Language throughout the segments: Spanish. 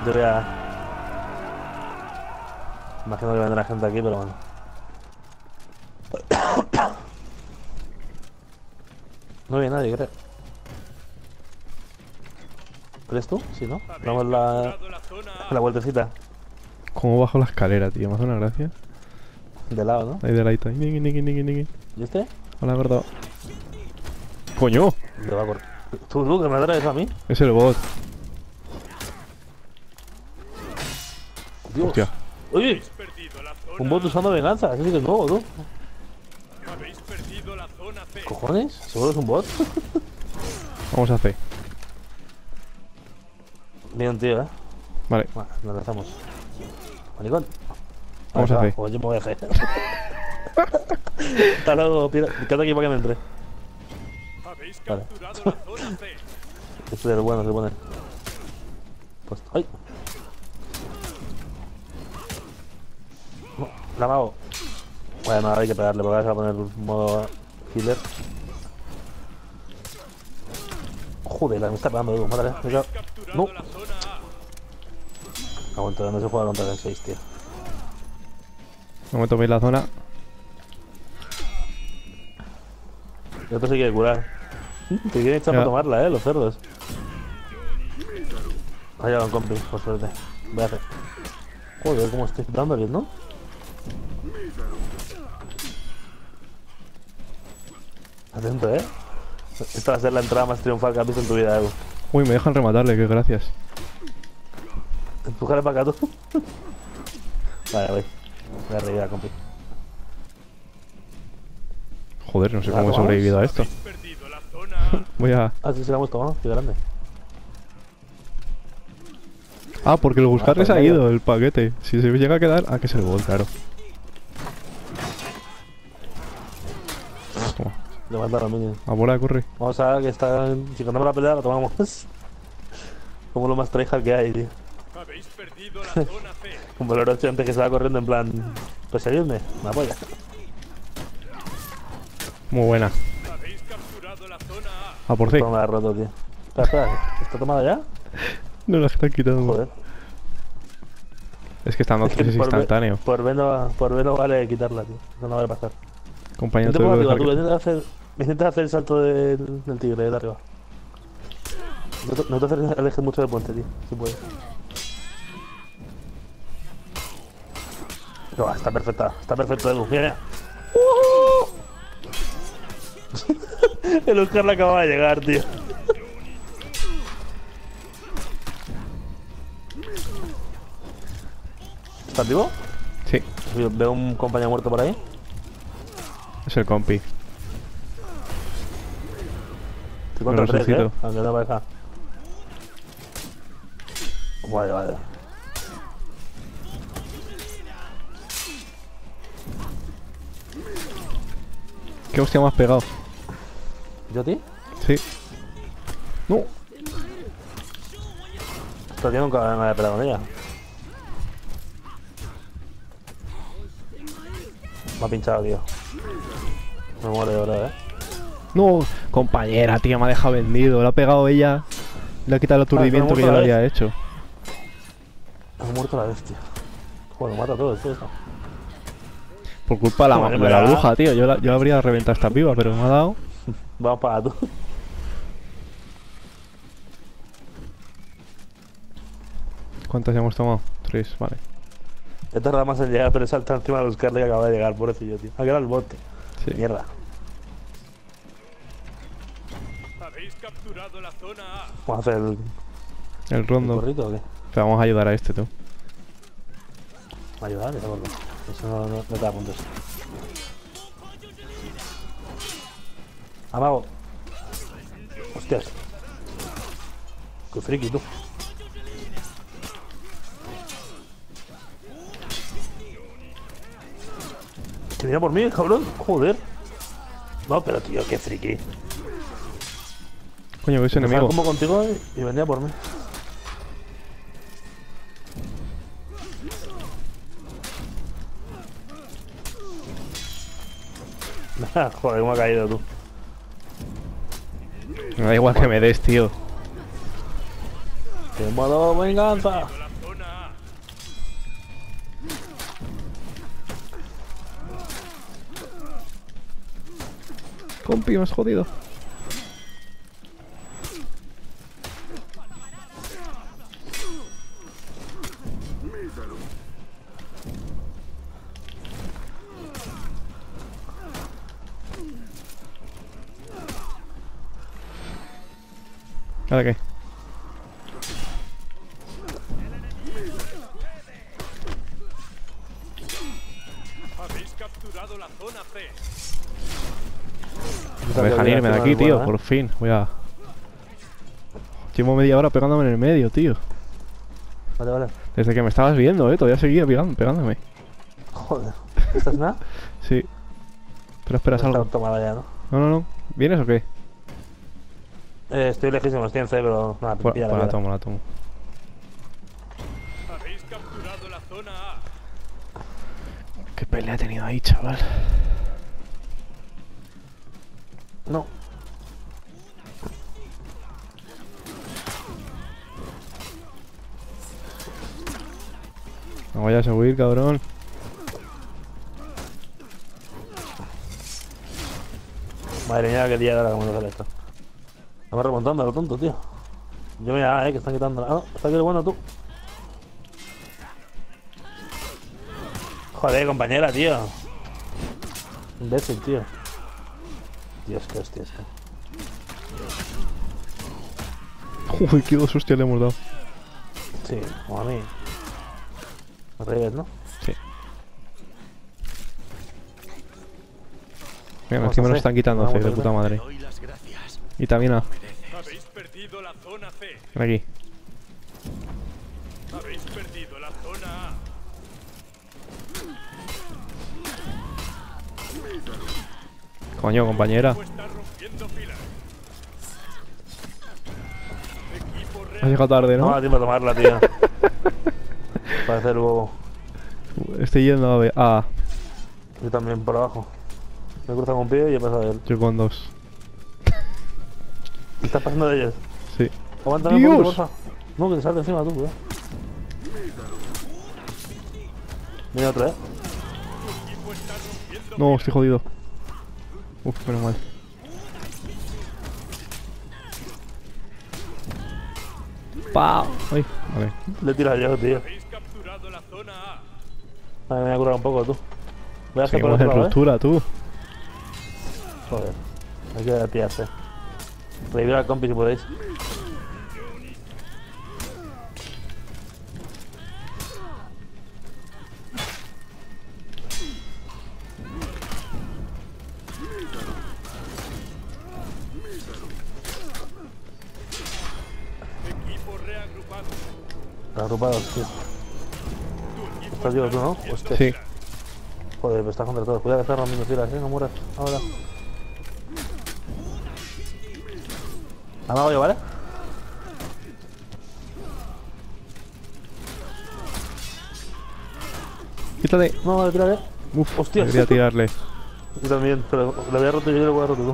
te voy a... Imagino que vendrá gente aquí, pero bueno. No hay nadie, creo. ¿Eres tú? Sí, ¿no? Damos la vueltecita. ¿Cómo bajo la escalera, tío? Me hace una gracia. De lado, ¿no? Ahí de ladito. Ahí. Niki, niki, niki, niki. ¿Y este? Hola, gordo. ¡Coño! Le va a correr. ¿Tú, que me traes a mí? Es el bot. Dios. Hostia. Oye, un bot usando venganza. Ese sí que es nuevo, tú. ¿Cojones? ¿Seguro es un bot? Vamos a hacer. Bien, tío, Vale. Bueno, nos lanzamos. Manicón. Vamos a hacer. Pues yo me voy a hacer. Hasta luego, quédate aquí para que me entre. Vale. Este es el bueno, se pone. Pues, ¡ay! No, la mago. Bueno, ahora hay que pegarle porque ahora se va a poner modo healer. Joder, me está pegando, mátale. No. Aguanta, no se juega contra el 6, tío. No me toméis la zona. El otro se quiere curar. Te quieren echar para tomarla, los cerdos. Allá van compi, por suerte. Voy a hacer. Joder, cómo estoy dándole, ¿no? Atento, Esta va a ser la entrada más triunfal que has visto en tu vida, Evo. Uy, me dejan rematarle, que gracias. Empújale para acá tú. Vale, voy. Voy a reír a compi. Joder, no sé cómo he sobrevivido a esto. Voy a... Ah, sí, se la hemos tomado, qué grande. Ah, porque el buscarle se ha ido el paquete. Si se llega a quedar... Ah, que es el bot, claro. Toma. Levanta los minions. A bola, corre. Vamos a ver que está... Si ganamos la pelea, la tomamos. Como lo más tryhard que hay, tío. Como el Orochi antes que se va corriendo en plan... Pues seguidme, me apoya. Muy buena. A por C. Esto me la ha roto, tío. Espera, ¿está tomada ya? No la están quitando. Joder. Es que estando es instantáneo. Por B no vale quitarla, tío. Eso no vale pasar. Compañero, Intenta por arriba, tú, intenta hacer el salto del tigre de arriba. No te alejes mucho del puente, tío, si puedes. No, está perfecto, Edu. Mira, mira. El Oscar le acaba de llegar, tío. ¿Estás vivo? Sí. Veo un compañero muerto por ahí. Es el compi. Estoy contra 3, aunque no parezca. Vale. ¿Qué hostia me has pegado? ¿Yo a ti? Sí. No. Pero yo nunca me había peleado con ella. Me ha pinchado, tío. Me muero de verdad, No, compañera, tío, me ha dejado vendido. Le ha pegado ella. Le ha quitado el aturdimiento que yo le había hecho. Ha muerto la bestia. Joder, mata a todos, tío. Por culpa de la bruja, tío. Yo habría reventado esta piba, pero me ha dado. Vamos para tú. ¿Cuántas ya hemos tomado? 3, vale. He tardado más en llegar, pero salta encima de los que acaba de llegar, pobrecillo, tío. Ha quedado el bote. Sí. Mierda. Habéis capturado la zona A. Vamos a hacer el rondo. ¿El gorrito o qué? Pero vamos a ayudar a este, tú. ¿Ayudar? Ese gordo. Eso no te da puntos. Amago. Hostias. Qué friki, tú. ¿Te viene por mí, cabrón? Joder. No, pero tío, qué friki. Coño, que es enemigo. Como contigo y venía por mí. Joder, cómo ha caído tú. Me da igual que me des, tío. ¡De modo venganza! Compi, me has jodido. ¿Ahora qué? Habéis capturado la zona C. Me dejan irme de aquí, tío, por fin. Voy a... Llevo media hora pegándome en el medio, tío. Vale, vale. Desde que me estabas viendo, todavía seguía pegándome. Joder. ¿Estás nada? Sí. Pero esperas algo. Tomada ya, ¿no? No. ¿Vienes o qué? Estoy lejísimo, estoy en C, pero nada, Pues pilla la tomo. Habéis capturado la zona A. Qué pelea he tenido ahí, chaval. No. No vayas a huir, cabrón. Madre mía, qué día ahora como no sale esto. Estamos remontando a lo tonto, tío. Yo mira, que están quitando. Ah, no, está aquí el bueno tú. Joder, compañera, tío. Imbécil, tío. Dios, qué hostia esto. Uy, qué dos hostias le hemos dado. Sí, como a mí. Al revés, ¿no? Sí. Mira, Vamos encima a nos C. están quitando Vamos C, de a puta C. madre. Y también A. Habéis perdido la zona C. Ven aquí. Habéis perdido la zona A. Coño, compañera. Equipo está rompiendo filas. Equipo Has llegado tarde, No me da ¿no? tiempo a tomarla, tío. Parece el huevo. Estoy yendo a B. A. Yo también por abajo. Me he cruzado con un pie y he pasado de él. Yo con dos. ¿Qué estás pasando de ellos? Sí. Aguántame un poquito, ¡Dios! porfa. No, que te salte encima tú, cuidado. Mira otra, está rompiendo No, estoy jodido. Uf, menos mal. ¡Pau! Ay, vale. Le he tirado yo, tío. Habéis capturado la zona A. Vale, me voy a curar un poco, tú. Voy a hacer por Seguimos el en otro lado, ruptura, tú. Joder. Hay que pillarse. Revivir al compi si podéis. Equipo reagrupado. Agrupados, tío. Estás vivo tú, ¿no? Hostia. Sí. Joder, pero estás contra todos. Cuidado que estás rompiendo filas, no mueras. Ahora. Amago yo, ¿vale? Quítate. No, le tiraré. Uf, Hostia. debería tirarle. Yo también, pero lo había roto yo y lo voy a roto tú.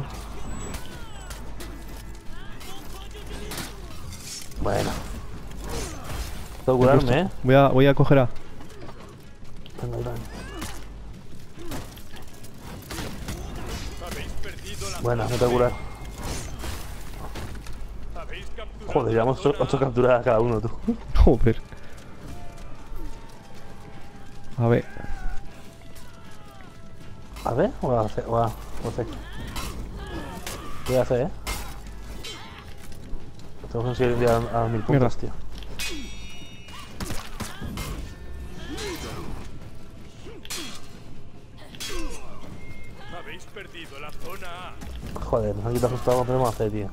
Bueno. Tengo que curarme, ¿eh? Voy a coger A. Venga, venga. Habéis perdido la Buena, me zona tengo que curar. C. Habéis capturado Joder, llevamos la zona 8 A. capturadas cada uno, tú. Joder. A ver. ¿A ver? O a C. O a C. Voy a C, ¿eh? Tengo que conseguir un día a 1000 Mierda. puntos, tío. Habéis perdido la zona A. Joder, nos han quitado justo algo, tenemos a C, tío.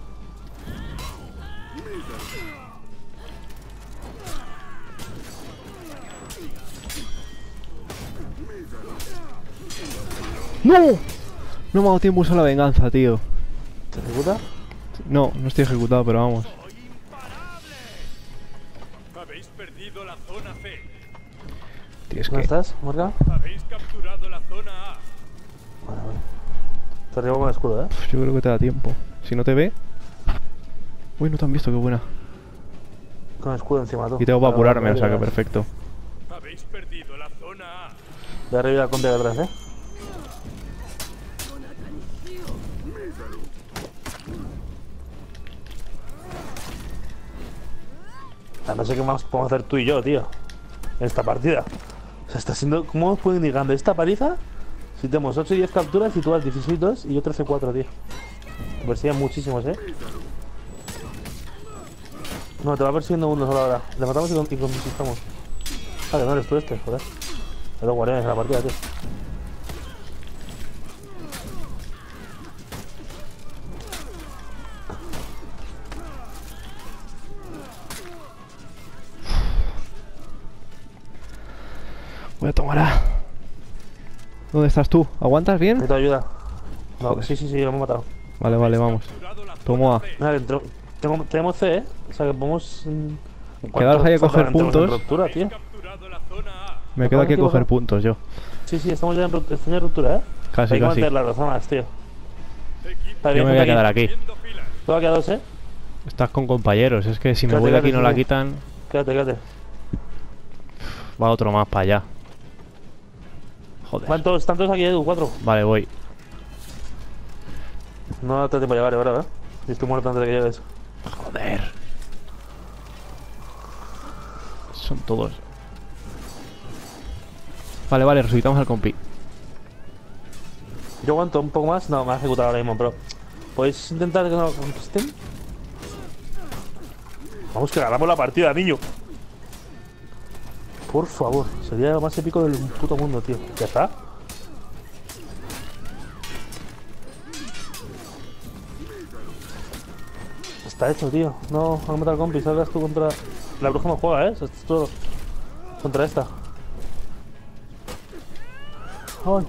¡No! No me ha dado tiempo a usar la venganza, tío. ¿Se ejecuta? No, no estoy ejecutado, pero vamos. Habéis perdido la zona C. Tío, es ¿Dónde que... estás, Morgan? Habéis capturado la zona A. Vale, vale. Te arriba con el escudo, ¿eh? Yo creo que te da tiempo. Si no te ve... Uy, no te han visto, qué buena. Con el escudo encima, tú. Y tengo para apurarme, o sea que Vale, perfecto. Habéis perdido la zona A. voy a revivir al compi de atrás, ¿eh? sea, no sé qué más podemos hacer tú y yo, tío. En esta partida. O sea, está siendo... ¿Cómo nos pueden ir ganando esta paliza? Si tenemos 8 y 10 capturas y tú vas 16-2 y yo 13-4, tío. Te persiguen muchísimos, No, te va persiguiendo uno solo ahora. Le matamos y conquistamos. Ah, que no eres tú este, joder. Hay dos guardianes en la partida, tío. Voy a tomar a... ¿Dónde estás tú? ¿Aguantas bien? Necesito ayuda. No, Joder. sí, lo hemos matado. Vale, vale, vamos. Tomo A. Mira, tenemos C, O sea que podemos... Quedaros ahí a coger puntos. Ruptura, tío. Capturado la zona A. Me quedo aquí a coger puntos yo. Sí, estamos ya en ruptura, Casi, Hay que casi. mantener las zonas, tío. Equipo Yo me voy a quedar aquí. haciendo filas. Tú aquí a dos, Estás con compañeros, es que si me Quédate, voy de aquí quédate, no la sí. quitan, Quédate. va otro más para allá. Joder. Están todos aquí, Edu, 4. Vale, voy. No te tiempo a llegar, ¿verdad? Y estoy muerto antes de que llegues. Joder. Son todos. Vale, resucitamos al compi. Yo aguanto un poco más. No, me ha ejecutado ahora mismo, pero... ¿Podéis intentar que no lo conquisten? Vamos, que ganamos la partida, niño. Por favor, sería lo más épico del puto mundo, tío. ¿Ya está? Está hecho, tío. No, van a matar al compi. Salgas tú contra... La bruja no juega, Esto es todo contra esta. Ay.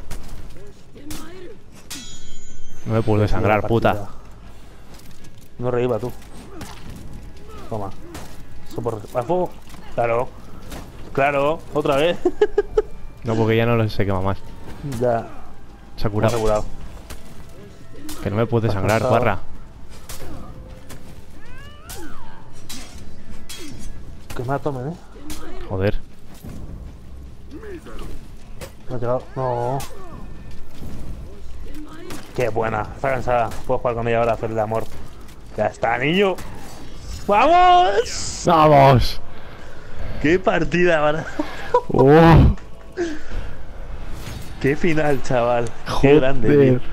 No me puedo desangrar, puta. No reíba tú. Toma. Eso por... ¿A fuego? Claro, otra vez. No, porque ya no se quema más. Ya. Se ha curado. Asegurado. Que no me puedo desangrar, cansado. barra. Que me la tomen, Joder. No ha llegado. No. Qué buena. Está cansada. Puedo jugar con ella ahora, hacerle amor. Ya está, niño. ¡Vamos! ¡Vamos! ¡Qué partida, ahora! ¡Oh! ¡Qué final, chaval! ¡Qué grande, Joder. tío!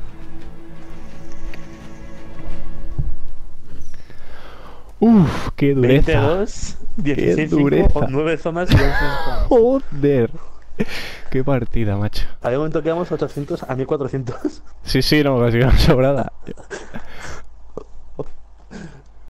Uf, qué dureza. 22, 16, dureza. 5, 9 zonas y 11 zonas. Joder. Qué partida, macho. Había un momento que íbamos 800 a 1400. Sí, no, casi una sobrada.